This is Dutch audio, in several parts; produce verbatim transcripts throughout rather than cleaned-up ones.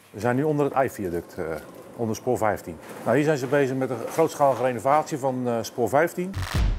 We zijn nu onder het I-viaduct, uh, onder spoor vijftien. Nou, hier zijn ze bezig met een grootschalige renovatie van uh, spoor vijftien.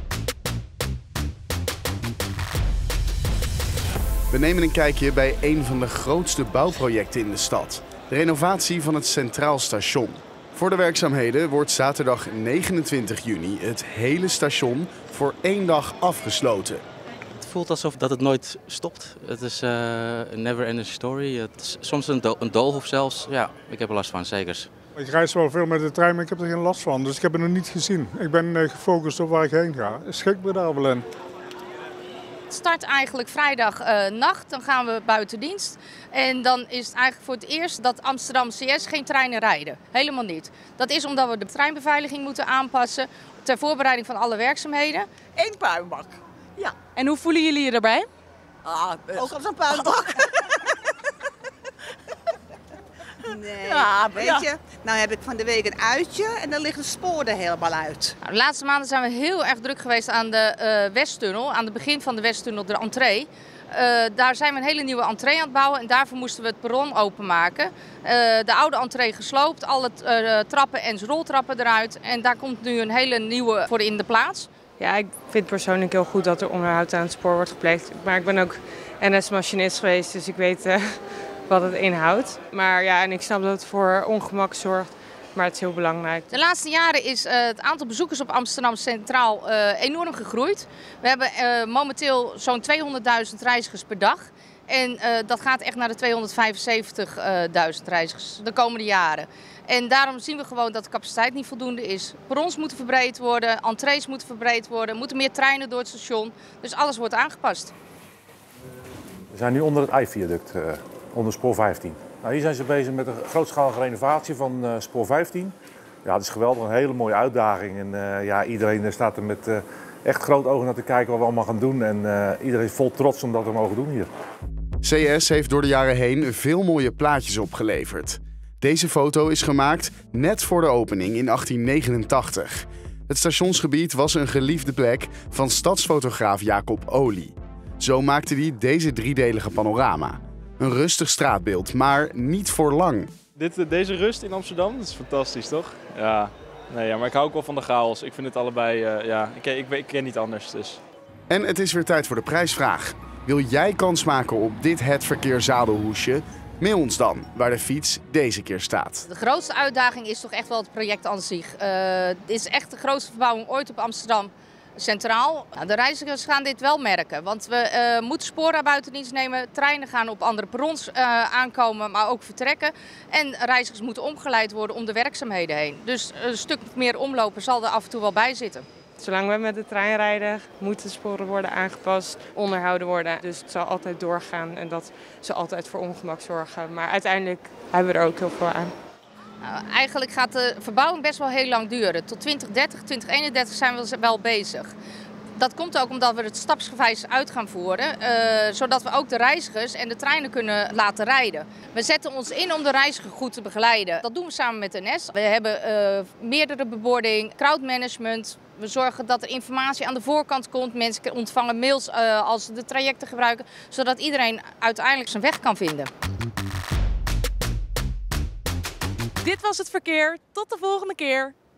We nemen een kijkje bij een van de grootste bouwprojecten in de stad. De renovatie van het Centraal Station. Voor de werkzaamheden wordt zaterdag negenentwintig juni het hele station voor één dag afgesloten. Het voelt alsof dat het nooit stopt. Het is uh, een never ending story. Het is soms een, do een doolhof zelfs. Ja, ik heb er last van, zeker. Ik reis wel veel met de trein, maar ik heb er geen last van. Dus ik heb het nog niet gezien. Ik ben uh, gefocust op waar ik heen ga. Schik me daar wel in. Het start eigenlijk vrijdag uh, nacht, dan gaan we buiten dienst. En dan is het eigenlijk voor het eerst dat Amsterdam C S geen treinen rijden. Helemaal niet. Dat is omdat we de treinbeveiliging moeten aanpassen ter voorbereiding van alle werkzaamheden. Eén puinbak. Ja. En hoe voelen jullie je erbij? Ah, ook als een puinbak. Nee, ja, weet ja. je, nou heb ik van de week een uitje en dan ligt het spoor er helemaal uit. Nou, de laatste maanden zijn we heel erg druk geweest aan de uh, Westtunnel, aan het begin van de Westtunnel, de entree. Uh, daar zijn we een hele nieuwe entree aan het bouwen en daarvoor moesten we het perron openmaken. Uh, de oude entree gesloopt, alle uh, trappen en roltrappen eruit en daar komt nu een hele nieuwe voor in de plaats. Ja, ik vind persoonlijk heel goed dat er onderhoud aan het spoor wordt gepleegd. Maar ik ben ook N S-machinist geweest, dus ik weet uh, wat het inhoudt. Maar ja, en ik snap dat het voor ongemak zorgt, maar het is heel belangrijk. De laatste jaren is uh, het aantal bezoekers op Amsterdam Centraal uh, enorm gegroeid. We hebben uh, momenteel zo'n tweehonderdduizend reizigers per dag. En uh, dat gaat echt naar de tweehonderdvijfenzeventigduizend reizigers de komende jaren. En daarom zien we gewoon dat de capaciteit niet voldoende is. Perrons moeten verbreed worden, entrees moeten verbreed worden, moeten meer treinen door het station. Dus alles wordt aangepast. We zijn nu onder het I-viaduct, uh, onder spoor vijftien. Nou, hier zijn ze bezig met een grootschalige renovatie van uh, spoor vijftien. Ja, het is geweldig, een hele mooie uitdaging. En uh, ja, iedereen staat er met uh, echt groot ogen naar te kijken wat we allemaal gaan doen. En uh, iedereen is vol trots om dat we mogen doen hier. C S heeft door de jaren heen veel mooie plaatjes opgeleverd. Deze foto is gemaakt net voor de opening in achttien negenentachtig. Het stationsgebied was een geliefde plek van stadsfotograaf Jacob Olie. Zo maakte hij deze driedelige panorama. Een rustig straatbeeld, maar niet voor lang. Dit, deze rust in Amsterdam, dat is fantastisch, toch? Ja, nee, ja, maar ik hou ook wel van de chaos. Ik vind het allebei, uh, ja, ik, ik, ik ken niet anders. Dus. En het is weer tijd voor de prijsvraag. Wil jij kans maken op dit Het Verkeer zadelhoesje? Mail ons dan waar de fiets deze keer staat. De grootste uitdaging is toch echt wel het project aan zich. Uh, dit is echt de grootste verbouwing ooit op Amsterdam Centraal. Nou, de reizigers gaan dit wel merken, want we uh, moeten sporen buiten dienst nemen. Treinen gaan op andere perrons uh, aankomen, maar ook vertrekken. En reizigers moeten omgeleid worden om de werkzaamheden heen. Dus een stuk meer omlopen zal er af en toe wel bij zitten. Zolang we met de trein rijden, moeten de sporen worden aangepast, onderhouden worden. Dus het zal altijd doorgaan en dat zal altijd voor ongemak zorgen. Maar uiteindelijk hebben we er ook heel veel aan. Nou, eigenlijk gaat de verbouwing best wel heel lang duren. Tot twintig dertig, twintig eenendertig zijn we wel bezig. Dat komt ook omdat we het stapsgewijs uit gaan voeren, uh, zodat we ook de reizigers en de treinen kunnen laten rijden. We zetten ons in om de reiziger goed te begeleiden. Dat doen we samen met de N S. We hebben uh, meerdere bebording, crowdmanagement. We zorgen dat er informatie aan de voorkant komt. Mensen ontvangen mails uh, als ze de trajecten gebruiken, zodat iedereen uiteindelijk zijn weg kan vinden. Dit was Het Verkeer. Tot de volgende keer.